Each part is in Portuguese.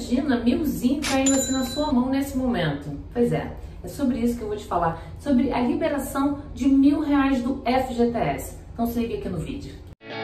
imagina milzinho caindo assim na sua mão nesse momento? Pois é sobre isso que eu vou te falar, sobre a liberação de R$1.000 do FGTS. Então se liga aqui no vídeo.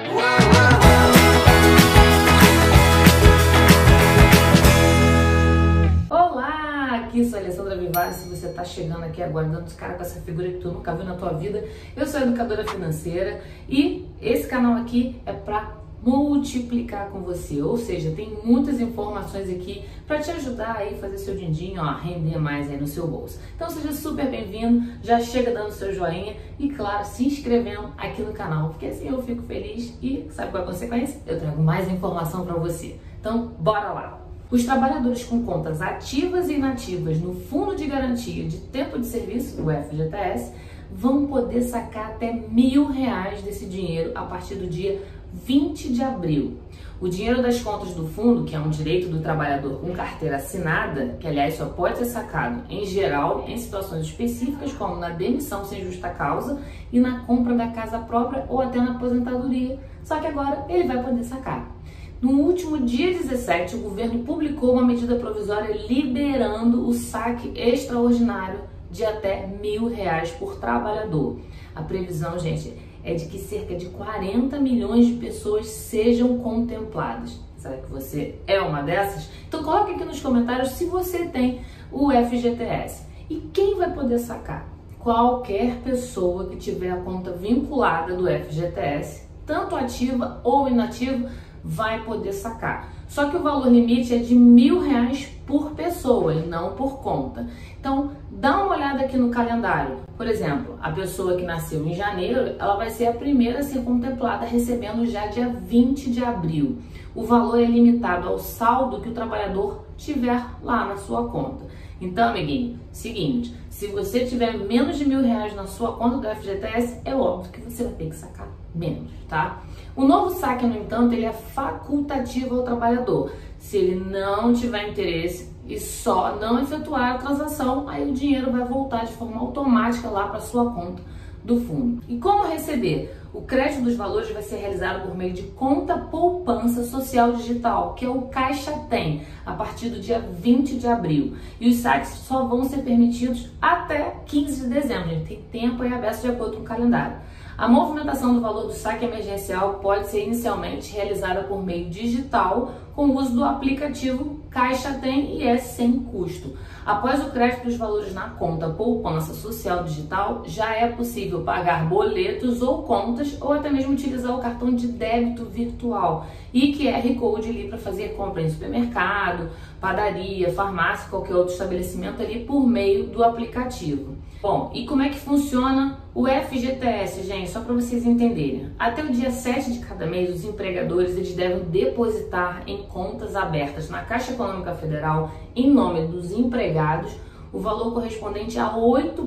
Olá, aqui sou a Alessandra Vivares. Se você está chegando aqui agora dando cara com essa figura que tu nunca viu na tua vida, eu sou educadora financeira e esse canal aqui é para multiplicar com você, ou seja, tem muitas informações aqui para te ajudar aí a fazer seu din-din, a render mais aí no seu bolso. Então seja super bem-vindo, já chega dando seu joinha e claro, se inscrevendo aqui no canal, porque assim eu fico feliz e sabe qual é a consequência? Eu trago mais informação para você. Então bora lá! Os trabalhadores com contas ativas e inativas no Fundo de Garantia de Tempo de Serviço, o FGTS, vão poder sacar até R$1.000 desse dinheiro a partir do dia 20 de abril. O dinheiro das contas do fundo, que é um direito do trabalhador com carteira assinada, que aliás só pode ser sacado em geral em situações específicas, como na demissão sem justa causa e na compra da casa própria ou até na aposentadoria. Só que agora ele vai poder sacar. No último dia 17, o governo publicou uma medida provisória liberando o saque extraordinário de até R$1.000 por trabalhador. A previsão, gente, é de que cerca de 40 milhões de pessoas sejam contempladas. Será que você é uma dessas? Então coloque aqui nos comentários se você tem o FGTS. E quem vai poder sacar? Qualquer pessoa que tiver a conta vinculada do FGTS, tanto ativa ou inativa, vai poder sacar. Só que o valor limite é de R$1.000 por pessoa e não por conta. Então, dá uma olhada aqui no calendário. Por exemplo, a pessoa que nasceu em janeiro, ela vai ser a primeira a ser contemplada recebendo já dia 20 de abril. O valor é limitado ao saldo que o trabalhador tiver lá na sua conta. Então, amiguinho, seguinte, se você tiver menos de R$1.000 na sua conta do FGTS, é óbvio que você vai ter que sacar menos, tá? O novo saque, no entanto, ele é facultativo ao trabalhador. Se ele não tiver interesse e só não efetuar a transação, aí o dinheiro vai voltar de forma automática lá para sua conta do fundo. E como receber? O crédito dos valores vai ser realizado por meio de conta poupança social digital, que é o Caixa Tem, a partir do dia 20 de abril. E os saques só vão ser permitidos até 15 de dezembro. A gente tem tempo aí aberto de acordo com o calendário. A movimentação do valor do saque emergencial pode ser inicialmente realizada por meio digital com o uso do aplicativo Caixa Tem e é sem custo. Após o crédito dos valores na conta poupança social digital, já é possível pagar boletos ou contas ou até mesmo utilizar o cartão de débito virtual e QR Code ali para fazer compra em supermercado, padaria, farmácia, qualquer outro estabelecimento ali por meio do aplicativo. Bom, e como é que funciona o FGTS, gente? Só para vocês entenderem. Até o dia 7 de cada mês, os empregadores eles devem depositar em contas abertas na Caixa Econômica Federal, em nome dos empregados, o valor correspondente a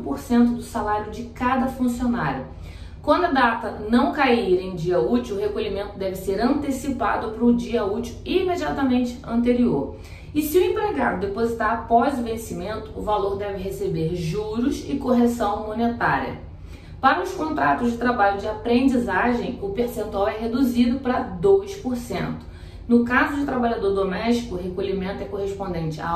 8% do salário de cada funcionário. Quando a data não cair em dia útil, o recolhimento deve ser antecipado para o dia útil imediatamente anterior. E se o empregado depositar após o vencimento, o valor deve receber juros e correção monetária. Para os contratos de trabalho de aprendizagem, o percentual é reduzido para 2%. No caso de trabalhador doméstico, o recolhimento é correspondente a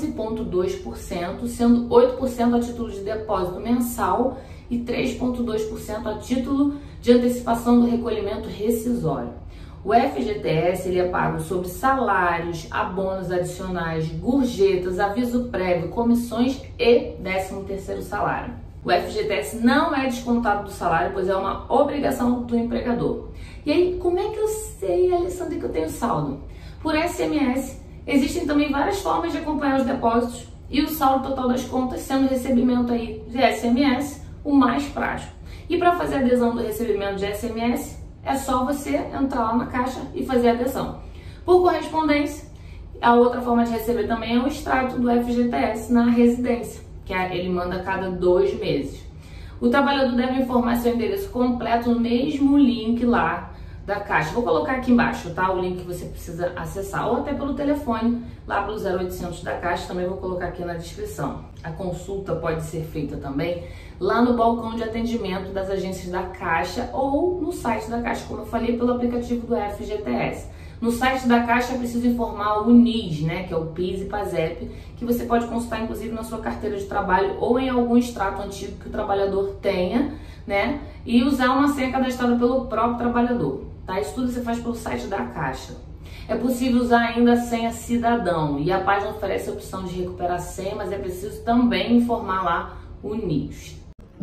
11,2%, sendo 8% a título de depósito mensal e 3,2% a título de antecipação do recolhimento rescisório. O FGTS ele é pago sobre salários, abonos adicionais, gorjetas, aviso prévio, comissões e 13º salário. O FGTS não é descontado do salário, pois é uma obrigação do empregador. E aí, como é que eu sei, Alessandra, que eu tenho saldo? Por SMS. Existem também várias formas de acompanhar os depósitos e o saldo total das contas, sendo o recebimento aí de SMS o mais prático. E para fazer a adesão do recebimento de SMS, é só você entrar lá na Caixa e fazer a adesão. Por correspondência, a outra forma de receber também é o extrato do FGTS na residência, que ele manda a cada 2 meses. O trabalhador deve informar seu endereço completo no mesmo link lá da Caixa. Vou colocar aqui embaixo, tá? O link que você precisa acessar, ou até pelo telefone, lá pelo 0800 da Caixa, também vou colocar aqui na descrição. A consulta pode ser feita também lá no balcão de atendimento das agências da Caixa ou no site da Caixa, como eu falei, pelo aplicativo do FGTS. No site da Caixa é preciso informar o NIS, né, que é o PIS e PASEP, que você pode consultar inclusive na sua carteira de trabalho ou em algum extrato antigo que o trabalhador tenha, né, e usar uma senha cadastrada pelo próprio trabalhador, tá? Isso tudo você faz pelo site da Caixa. É possível usar ainda a senha cidadão e a página oferece a opção de recuperar a senha, mas é preciso também informar lá o NIS.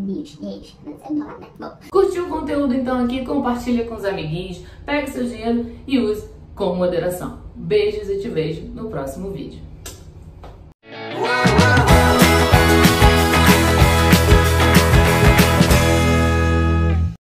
Curtiu o conteúdo então aqui? Compartilha com os amiguinhos, pega seu dinheiro e use com moderação. Beijos e te vejo no próximo vídeo.